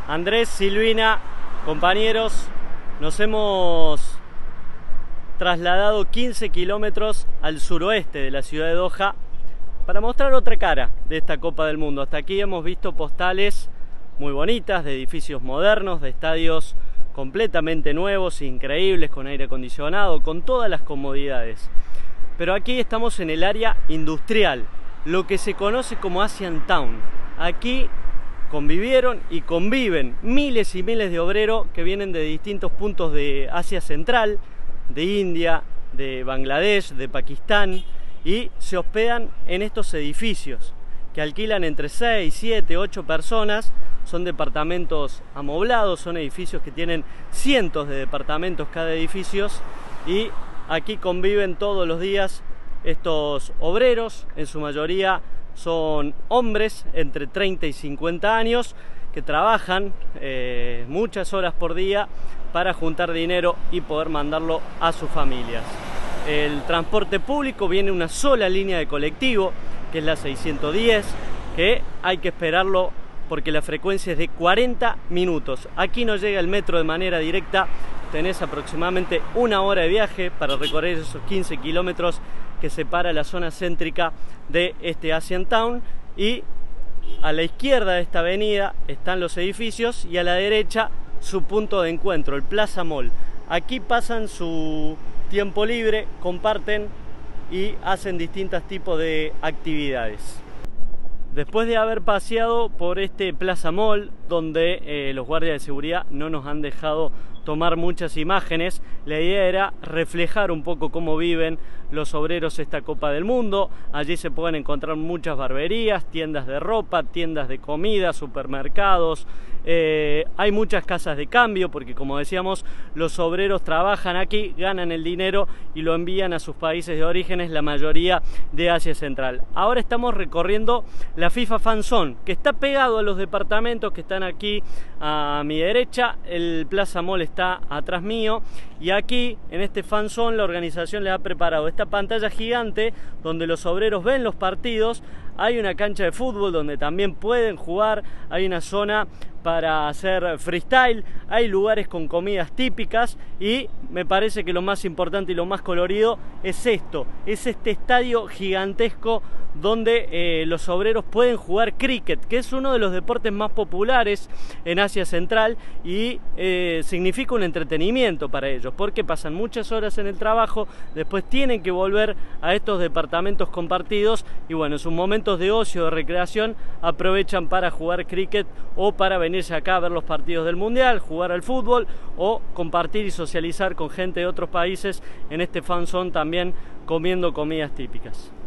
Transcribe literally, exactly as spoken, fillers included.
Andrés, Silvina, compañeros, nos hemos trasladado quince kilómetros al suroeste de la ciudad de Doha para mostrar otra cara de esta Copa del Mundo. Hasta aquí hemos visto postales muy bonitas de edificios modernos, de estadios completamente nuevos, increíbles, con aire acondicionado, con todas las comodidades. Pero aquí estamos en el área industrial, lo que se conoce como Asian Town. Aquí convivieron y conviven miles y miles de obreros que vienen de distintos puntos de Asia Central, de India, de Bangladesh, de Pakistán, y se hospedan en estos edificios que alquilan entre seis, siete, ocho personas. Son departamentos amoblados, son edificios que tienen cientos de departamentos cada edificio, y aquí conviven todos los días estos obreros. En su mayoría son hombres entre treinta y cincuenta años que trabajan eh, muchas horas por día para juntar dinero y poder mandarlo a sus familias. El transporte público viene una sola línea de colectivo, que es la seiscientos diez, que hay que esperarlo porque la frecuencia es de cuarenta minutos. Aquí no llega el metro de manera directa, tenés aproximadamente una hora de viaje para recorrer esos quince kilómetros que separa la zona céntrica de este Asian Town. Y a la izquierda de esta avenida están los edificios y a la derecha su punto de encuentro, el Plaza Mall. Aquí pasan su tiempo libre, comparten y hacen distintos tipos de actividades. Después de haber paseado por este Plaza Mall, donde eh, los guardias de seguridad no nos han dejado tomar muchas imágenes, la idea era reflejar un poco cómo viven los obreros esta Copa del Mundo. Allí se pueden encontrar muchas barberías, tiendas de ropa, tiendas de comida, supermercados. Eh, hay muchas casas de cambio porque, como decíamos, los obreros trabajan aquí, ganan el dinero y lo envían a sus países de orígenes, la mayoría de Asia Central. Ahora estamos recorriendo la FIFA Fan Zone, que está pegado a los departamentos que están aquí a mi derecha. El Plaza Mall está atrás mío, y aquí en este Fan Zone la organización le ha preparado esta pantalla gigante donde los obreros ven los partidos. Hay una cancha de fútbol donde también pueden jugar, hay una zona para hacer freestyle, hay lugares con comidas típicas, y me parece que lo más importante y lo más colorido es esto, es este estadio gigantesco donde eh, los obreros pueden jugar cricket, que es uno de los deportes más populares en Asia Central, y eh, significa un entretenimiento para ellos, porque pasan muchas horas en el trabajo, después tienen que volver a estos departamentos compartidos, y bueno, en sus momentos de ocio, de recreación, aprovechan para jugar cricket o para venirse acá a ver los partidos del Mundial, jugar al fútbol o compartir y socializar con gente de otros países en este fan zone, también comiendo comidas típicas.